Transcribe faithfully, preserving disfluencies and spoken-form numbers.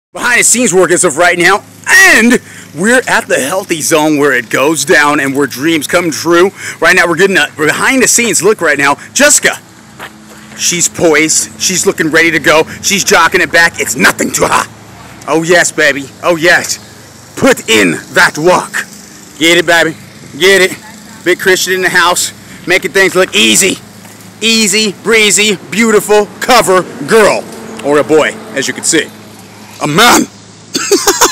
behind the scenes work as of right now, and we're at the healthy zone where it goes down and where dreams come true. Right now we're getting a behind the scenes look right now. Jessica, she's poised, she's looking ready to go, she's jocking it back. It's nothing to her. Oh yes, baby, oh yes. Put in that walk. Get it, baby, get it. Big Christian in the house, making things look easy. Easy, breezy, beautiful, cover girl. Or a boy, as you can see. A man.